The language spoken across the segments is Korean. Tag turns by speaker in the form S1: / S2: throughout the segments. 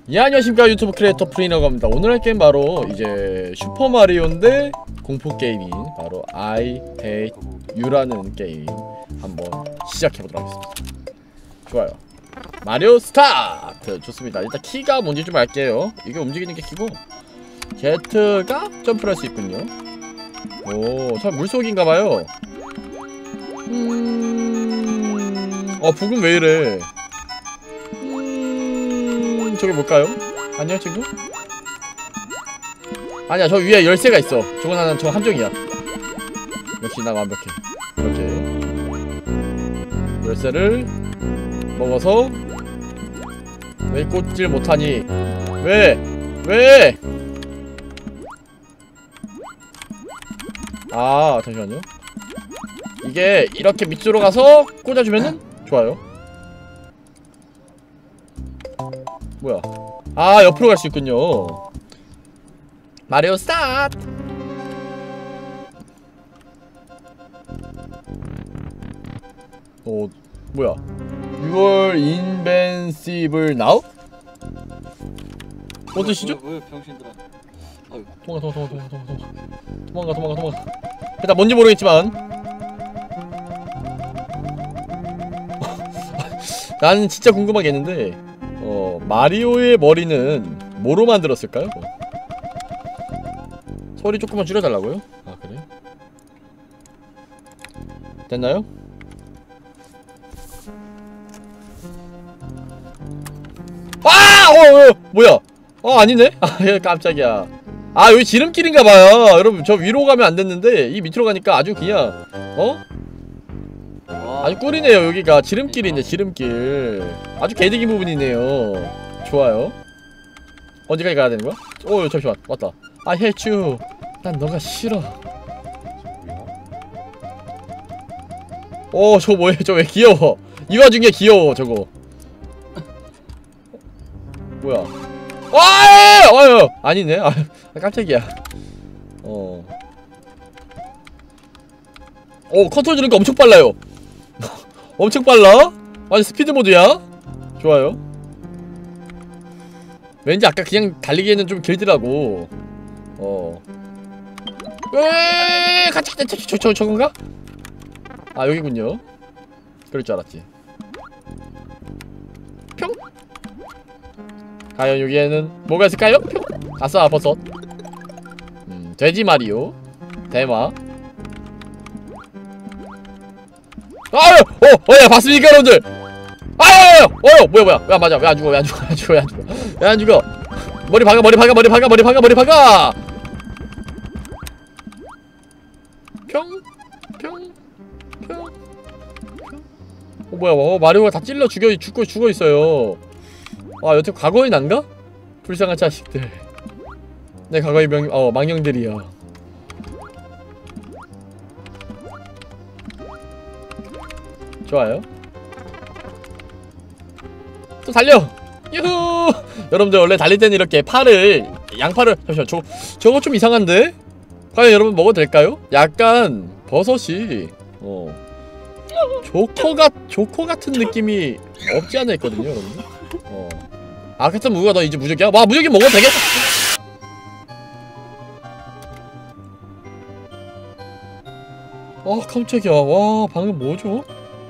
S1: 예, 안녕하십니까. 유튜브 크리에이터 프리너가 입니다. 오늘 할 게임 바로 이제 슈퍼마리오인데 공포게임인 바로 I Hate You라는 게임 한번 시작해보도록 하겠습니다. 좋아요. 마리오 스타트! 좋습니다. 일단 키가 뭔지 좀 알게요. 이게 움직이는 게 키고 Z가 점프를 할 수 있군요. 오, 참 물속인가봐요. 북은 왜 이래? 저게 뭘까요? 아니야 친구? 아니야, 저 위에 열쇠가 있어. 저건 나는 저 함정이야. 역시 나 완벽해. 이렇게 열쇠를 먹어서 왜 꽂질 못하니? 왜? 왜? 아, 잠시만요. 이게 이렇게 밑으로 가서 꽂아주면은 좋아요. 뭐야? 아, 옆으로 갈 수 있군요. 마리오 스타트! 뭐야? You are invincible now? 뭔 뜻이죠?
S2: 왜 병신들아?
S1: 도망가. 일단 뭔지 모르겠지만 나는 진짜 궁금하겠는데 마리오의 머리는 뭐로 만들었을까요? 소리 조금만 줄여달라고요? 아, 그래? 됐나요? 아! 뭐야? 아니네? 깜짝이야. 아, 여기 지름길인가봐요. 여러분, 저 위로 가면 안 됐는데 이 밑으로 가니까 아주 그냥 아주 꿀이네요. 여기가 지름길인데 지름길 아주 개디긴 부분이네요. 좋아요. 언제까지 가야 되는 거야? 잠시만. 왔다. I hate you. 난 너가 싫어. 저거 뭐야? 저거 왜 귀여워? 이 와중에 귀여워 저거. 뭐야? 아니네. 깜짝이야. 컨트롤 주니까 엄청 빨라요. 엄청 빨라? 완전 스피드 모드야? 좋아요. 왠지 아까 그냥 달리기에는 좀 길더라고. 같이 저건가? 아, 여기군요. 그럴 줄 알았지. 평? 과연 여기에는 뭐가 있을까요? 평? 아싸, 버섯. 돼지 마리오. 대마. 야, 봤습니까, 여러분들? 뭐야. 왜 안 맞아? 왜 안 죽어? 왜 안 죽어? 머리 박아. 평. 뭐야, 마리오가 다 찔러 죽어 있어요. 여태 과거의 난가? 불쌍한 자식들. 내 과거의 망령들이야. 좋아요. 또 달려! 유후! 여러분들 원래 달릴 때는 이렇게 양팔을 잠시만, 저거 좀 이상한데? 과연 여러분 먹어도 될까요? 약간 버섯이 조커 같은 느낌이 없지 않아 있거든요, 여러분. 같은 무가 너 이제 무적이야? 와, 무적이 먹어도 되겠다! 깜짝이야. 와, 방금 뭐죠?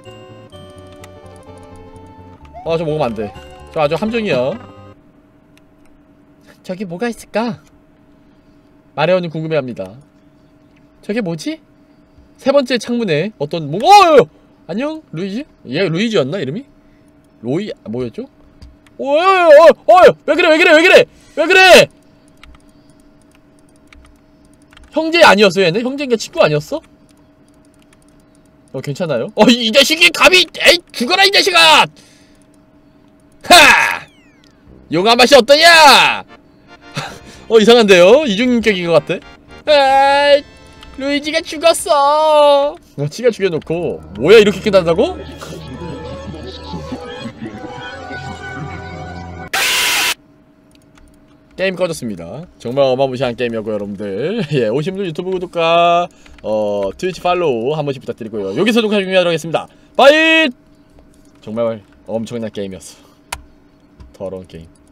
S1: 저 먹으면 안 돼. 저 아주 함정이야. 저기 뭐가 있을까? 마리오는 궁금해합니다. 저게 뭐지? 세 번째 창문에 어떤 안녕, 루이지? 얘 루이지였나 이름이? 뭐였죠? 왜 그래? 형제 아니었어 얘네? 형제인가 친구 아니었어? 괜찮아요? 이 자식이 감히! 에이, 죽어라 이 자식아! 하! 용암 맛이 어떠냐? 이상한데요? 이중인격인 것 같아. 루이지가 죽었어. 치가 죽여놓고 뭐야, 이렇게 끝난다고? 게임 꺼졌습니다. 정말 어마무시한 게임이었고요, 여러분들. 예, 오신 분들 유튜브 구독과 트위치 팔로우 한 번씩 부탁드리고요. 여기서 종료하도록 하겠습니다. 빠이! 정말 엄청난 게임이었어. 더러운 게임.